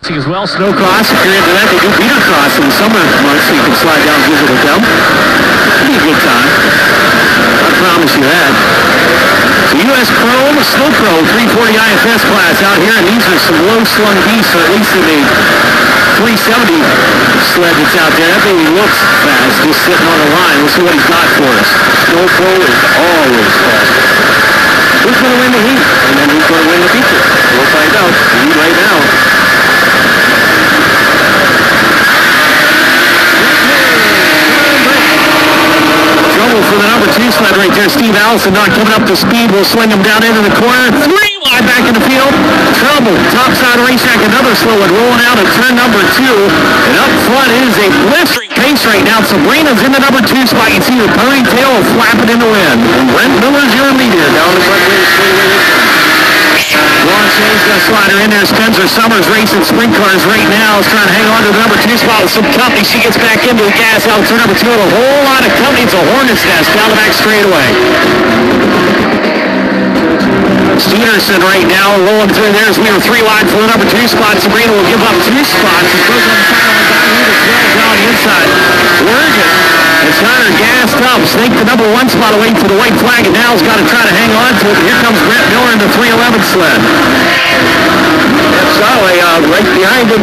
racing as well. Snowcross, If you're into that, they do beater cross in the summer months, so you can slide down and visit with them. It'll be a good time. I promise you that. So U.S. Chrome, Slow Pro, 340 IFS class out here, and these are some low-slung beasts, or at least in the 370 sled that's out there. That baby looks fast, just sitting on the line. We'll see what he's got for us. Slow Pro is always fast. Who's going to win the heat? And then who's going to win the feature? We'll find out. The heat right now. Trouble for the number 2 sled right there. Steve Allison not coming up to speed. We'll swing him down into the corner. 3 wide back in the field. Trouble. Topside racetrack. Another slow one rolling out of turn number 2. And up front is a blistering pace right now. Sabrina's in the number 2 spot. You can see the ponytail flapping in the wind. And Brent Miller's your leader down the front wheel straightaway. Long change the slider in there. Spencer Summers racing sprint cars right now. Is trying to hang on to the number 2 spot with some company. She gets back into the gas out of turn number 2 with a whole lot of company. It's a hornet's nest down the back straightaway. Stevenson right now rolling through there as we were 3 wide for the number 2 spot. Sabrina will give up 2 spots. It goes on the final one down here to 12 down the inside. Wergen has got her gassed up. Snake the number 1 spot away for the white flag, and now's got to try to hang on to it. Here comes Brent Miller in the 311 sled. Solly right behind him.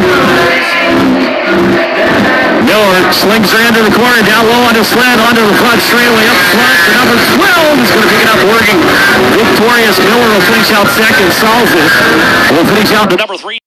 Miller slings her into the corner, down low on the sled, onto the front straightaway up front. The number 12 is going to pick it up, working. Victorious Miller will finish out second. Solves it. Will finish out the number 3.